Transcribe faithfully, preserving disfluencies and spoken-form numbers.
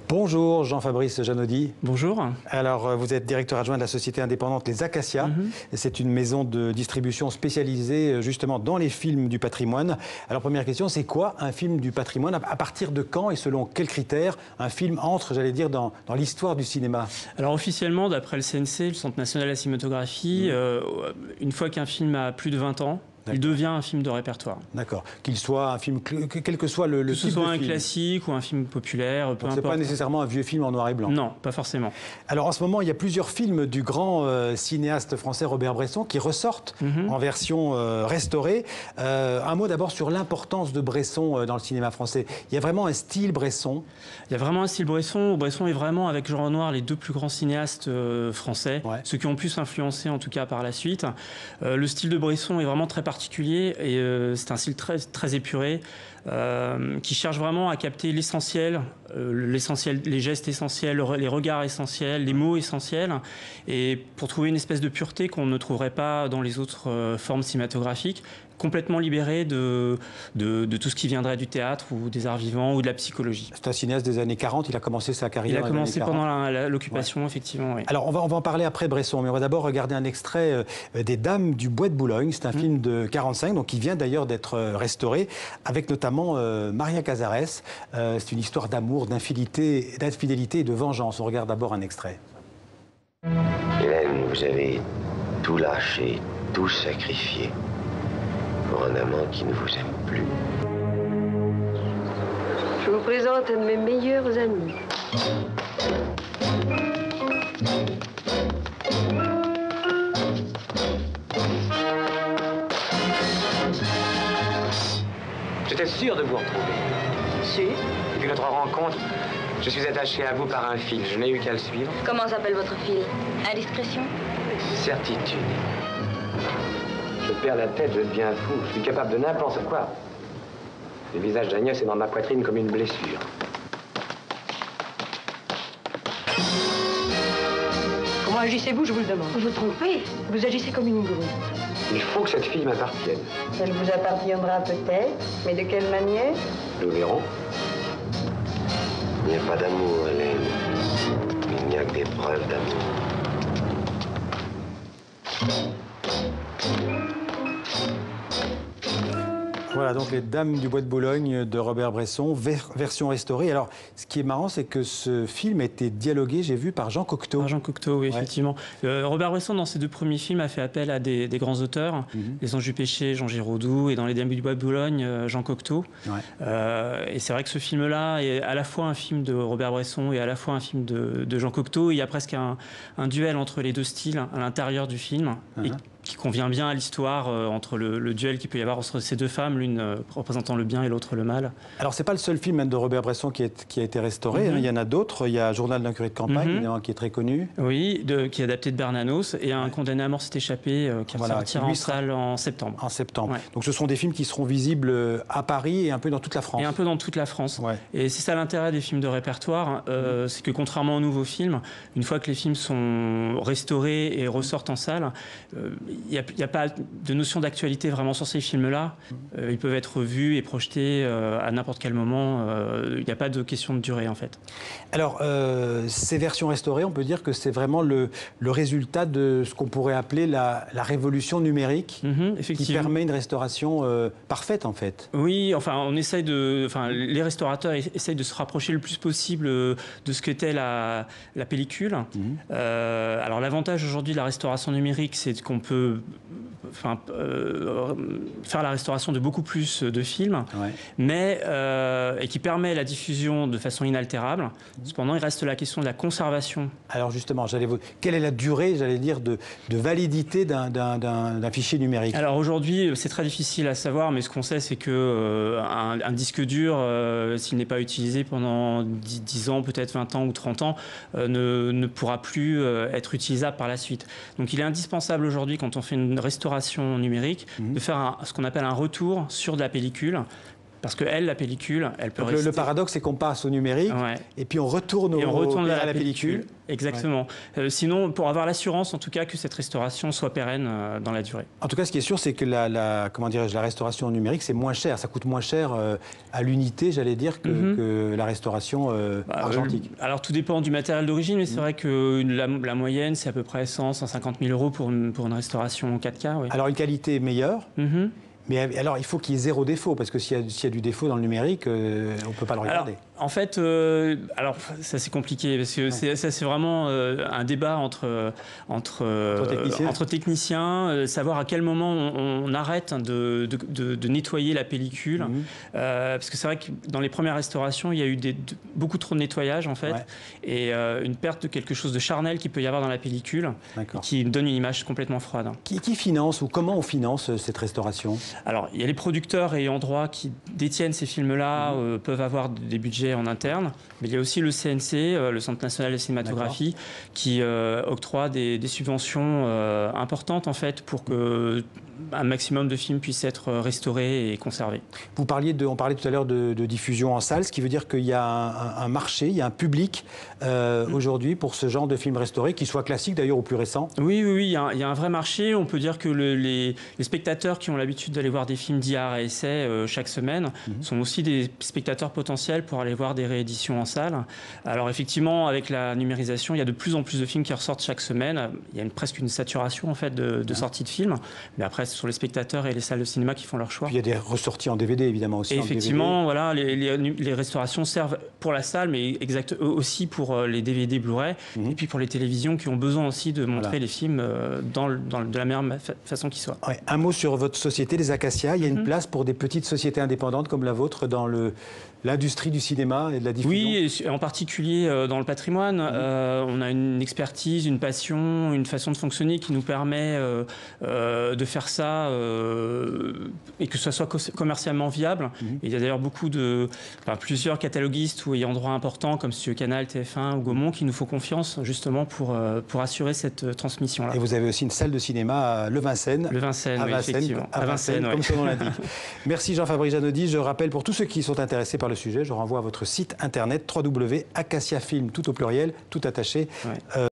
Bonjour Jean-Fabrice Janaudy. Bonjour. Alors vous êtes directeur adjoint de la société indépendante Les Acacias. Mm-hmm. C'est une maison de distribution spécialisée justement dans les films du patrimoine. Alors première question, c'est quoi un film du patrimoine? À partir de quand et selon quels critères un film entre, j'allais dire, dans, dans l'histoire du cinéma? Alors officiellement, d'après le C N C, le Centre national de la cinématographie, mmh. euh, une fois qu'un film a plus de vingt ans, il devient un film de répertoire. D'accord. Qu'il soit un film, quel que soit le, le type de film. Que ce soit un classique ou un film populaire, peu importe. C'est pas nécessairement un vieux film en noir et blanc. Non, pas forcément. Alors en ce moment, il y a plusieurs films du grand euh, cinéaste français Robert Bresson qui ressortent mm-hmm. en version euh, restaurée. Euh, un mot d'abord sur l'importance de Bresson euh, dans le cinéma français. Il y a vraiment un style Bresson. Il y a vraiment un style Bresson. Bresson est vraiment, avec Jean Renoir, les deux plus grands cinéastes euh, français, ouais. ceux qui ont pu s'influencer en tout cas par la suite. Euh, le style de Bresson est vraiment très particulier et euh, c'est un style très, très épuré euh, qui cherche vraiment à capter l'essentiel, euh, l'essentiel, les gestes essentiels, les regards essentiels, les mots essentiels, et pour trouver une espèce de pureté qu'on ne trouverait pas dans les autres euh, formes cinématographiques, complètement libéré de, de, de tout ce qui viendrait du théâtre ou des arts vivants ou de la psychologie. C'est un cinéaste des années quarante, il a commencé sa carrière. Il a commencé pendant l'occupation, ouais. effectivement. Oui. Alors on va, on va en parler après Bresson, mais on va d'abord regarder un extrait euh, des Dames du Bois de Boulogne. C'est un mmh. film de quarante-cinq, donc qui vient d'ailleurs d'être euh, restauré, avec notamment euh, Maria Cazares. Euh, c'est une histoire d'amour, d'infidélité, d'infidélité et de vengeance. On regarde d'abord un extrait. Hélène, vous avez tout lâché, tout sacrifié pour un amant qui ne vous aime plus. Je vous présente un de mes meilleurs amis. J'étais sûr de vous retrouver. Si. Depuis notre rencontre, je suis attaché à vous par un fil. Je n'ai eu qu'à le suivre. Comment s'appelle votre fil? Indiscrétion? Certitude. Je perds la tête, je deviens fou. Je suis capable de n'importe quoi. Le visage d'Agnès est dans ma poitrine comme une blessure. Comment agissez-vous, je vous le demande? Vous vous trompez. Vous agissez comme une grue. Il faut que cette fille m'appartienne. Elle vous appartiendra peut-être, mais de quelle manière? Nous verrons. Il n'y a pas d'amour, Hélène. Il n'y a que des preuves d'amour. Voilà, donc les Dames du Bois de Boulogne de Robert Bresson, ver version restaurée. Alors, ce qui est marrant, c'est que ce film a été dialogué, j'ai vu, par Jean Cocteau. Par Jean Cocteau, oui, ouais. effectivement. Euh, Robert Bresson, dans ses deux premiers films, a fait appel à des, des grands auteurs. Mm-hmm. Les Anges du Péché, Jean Giraudoux, et dans les Dames du Bois de Boulogne, euh, Jean Cocteau. Ouais. Euh, et c'est vrai que ce film-là est à la fois un film de Robert Bresson et à la fois un film de, de Jean Cocteau. Il y a presque un, un duel entre les deux styles à l'intérieur du film. Mm-hmm. et, qui convient bien à l'histoire euh, entre le, le duel qu'il peut y avoir entre ces deux femmes, l'une euh, représentant le bien et l'autre le mal. Alors, c'est pas le seul film même de Robert Bresson qui, est, qui a été restauré. Mm-hmm. hein, il y en a d'autres. Il y a Journal d'un curé de campagne, mm-hmm. évidemment, qui est très connu. Oui, de, qui est adapté de Bernanos, et Un condamné à mort s'est échappé, euh, qui voilà, sortira en sera... salle en septembre. En septembre. Ouais. Donc, ce sont des films qui seront visibles à Paris et un peu dans toute la France. Et un peu dans toute la France. Ouais. Et c'est ça l'intérêt des films de répertoire, euh, mm-hmm. c'est que contrairement aux nouveaux films, une fois que les films sont restaurés et ressortent en salle, il euh, n'y a, a pas de notion d'actualité vraiment sur ces films-là. Euh, ils peuvent être vus et projetés euh, à n'importe quel moment. Il euh, n'y a pas de question de durée, en fait. Alors, euh, ces versions restaurées, on peut dire que c'est vraiment le, le résultat de ce qu'on pourrait appeler la, la révolution numérique, mmh, qui permet une restauration euh, parfaite, en fait. Oui, enfin, on essaye de... Enfin, les restaurateurs essayent de se rapprocher le plus possible de ce qu'était la, la pellicule. Mmh. Euh, alors, l'avantage aujourd'hui de la restauration numérique, c'est qu'on peut... Enfin, euh, faire la restauration de beaucoup plus de films, ouais. mais, euh, et qui permet la diffusion de façon inaltérable. Mmh. Cependant, il reste la question de la conservation. Alors justement, j'allais vous... quelle est la durée, j'allais dire, de, de validité d'un fichier numérique? Alors aujourd'hui, c'est très difficile à savoir, mais ce qu'on sait, c'est que euh, un, un disque dur, euh, s'il n'est pas utilisé pendant dix ans, peut-être vingt ans ou trente ans, euh, ne, ne pourra plus euh, être utilisable par la suite. Donc il est indispensable aujourd'hui, quand on fait une restauration numérique, mmh. de faire un, ce qu'on appelle un retour sur de la pellicule Parce que elle, la pellicule, elle peut Donc, rester... Le, le paradoxe, c'est qu'on passe au numérique ouais. et puis on retourne, et on au, retourne au, à à la, la pellicule. pellicule. Exactement. Ouais. Euh, sinon, pour avoir l'assurance, en tout cas, que cette restauration soit pérenne euh, dans la durée. En tout cas, ce qui est sûr, c'est que la, la, comment dirais-je, la restauration numérique, c'est moins cher. Ça coûte moins cher euh, à l'unité, j'allais dire, que, mm-hmm. que la restauration euh, bah, argentique. Euh, alors, tout dépend du matériel d'origine, mais c'est mm-hmm. vrai que la, la moyenne, c'est à peu près cent, cent cinquante mille euros pour une, pour une restauration quatre K. Oui. Alors, une qualité meilleure. Mm-hmm. Mais alors, il faut qu'il y ait zéro défaut, parce que s'il y a, s'il y a du défaut dans le numérique, euh, on ne peut pas le regarder. Alors, en fait, euh, alors ça c'est compliqué, parce que ouais. c'est, ça c'est vraiment euh, un débat entre, entre, entre techniciens, euh, entre techniciens euh, savoir à quel moment on, on arrête de, de, de, de nettoyer la pellicule. Mmh. Euh, parce que c'est vrai que dans les premières restaurations, il y a eu des, de, beaucoup trop de nettoyage, en fait, ouais. et euh, une perte de quelque chose de charnel qu'il peut y avoir dans la pellicule, qui donne une image complètement froide. Qui, qui finance, ou comment on finance cette restauration ? Alors, il y a les producteurs ayant droit qui détiennent ces films-là, mmh. euh, peuvent avoir des budgets en interne, mais il y a aussi le C N C, euh, le Centre national de cinématographie, qui euh, octroie des, des subventions euh, importantes en fait pour que un maximum de films puissent être restaurés et conservés. Vous parliez de, on parlait tout à l'heure de, de diffusion en salle, ce qui veut dire qu'il y a un, un marché, il y a un public euh, mmh. aujourd'hui pour ce genre de films restaurés, qu'ils soient classiques d'ailleurs ou plus récents. Oui, oui, oui, il y a, il y a un vrai marché. On peut dire que le, les, les spectateurs qui ont l'habitude d'aller voir des films dits art et essai euh, chaque semaine mmh. sont aussi des spectateurs potentiels pour aller voir des rééditions en salle. Alors effectivement, avec la numérisation, il y a de plus en plus de films qui ressortent chaque semaine. Il y a une, presque une saturation en fait de, de mmh. sorties de films, mais après ce sont les spectateurs et les salles de cinéma qui font leur choix. Puis il y a des ressorties en D V D évidemment aussi. Et effectivement, voilà, les, les, les restaurations servent pour la salle, mais exact, aussi pour les D V D Blu-ray, mmh. et puis pour les télévisions qui ont besoin aussi de montrer voilà. les films dans, dans, de la meilleure façon qui soit. Ouais. Un mot sur votre société, les Acacias. Il y a une mmh. place pour des petites sociétés indépendantes comme la vôtre dans le, l'industrie du cinéma et de la diffusion. Oui, et en particulier dans le patrimoine. Mmh. Euh, on a une expertise, une passion, une façon de fonctionner qui nous permet euh, euh, de faire ça euh, et que ça soit commercialement viable. Mmh. Et il y a d'ailleurs beaucoup de, enfin, plusieurs cataloguistes ou ayant droit importants comme Studio Canal, T F un ou Gaumont qui nous font confiance justement pour, euh, pour assurer cette transmission-là. Et vous avez aussi une salle de cinéma à Le Vincennes. Le Vincennes, à oui, Vincennes, effectivement. à Vincennes, Vincennes, comme oui. son nom l'indique. Merci Jean-Fabrice Janaudy. Je rappelle pour tous ceux qui sont intéressés par le sujet, je renvoie à votre site internet w w w point acacia film tout au pluriel, tout attaché. Ouais. Euh,